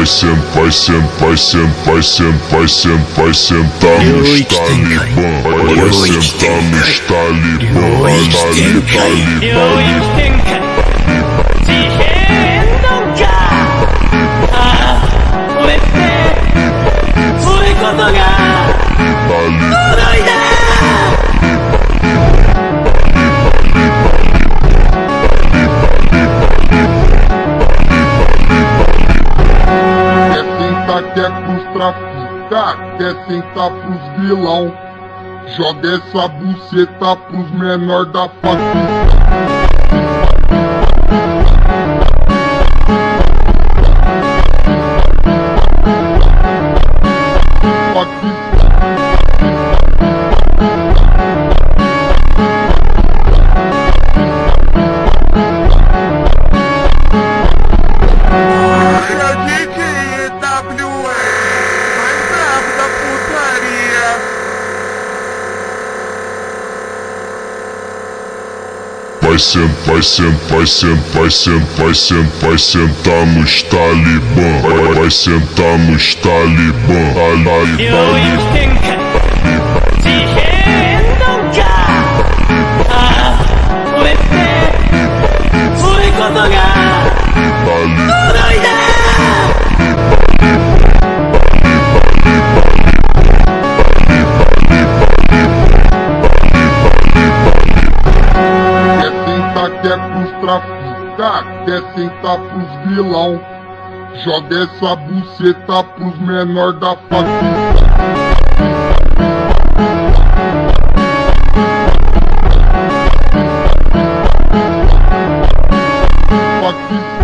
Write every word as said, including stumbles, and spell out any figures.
vai sen, vai sen, vai sen, vai sen, vai sen, vai sentar nos talibã, vai sentar nos talibã, talibã. 'Quer pros traficar, quer sentar pros vilão. Joga essa buceta pros menor da facção. Vai sen, vai sen, vai sen, vai sen, vai sen, vai sentar nos talibã, vai, vai sentar nos talibã, talibã. Quer pros traficar, quer sentar pros vilão. Joga essa buceta pros menor da facção.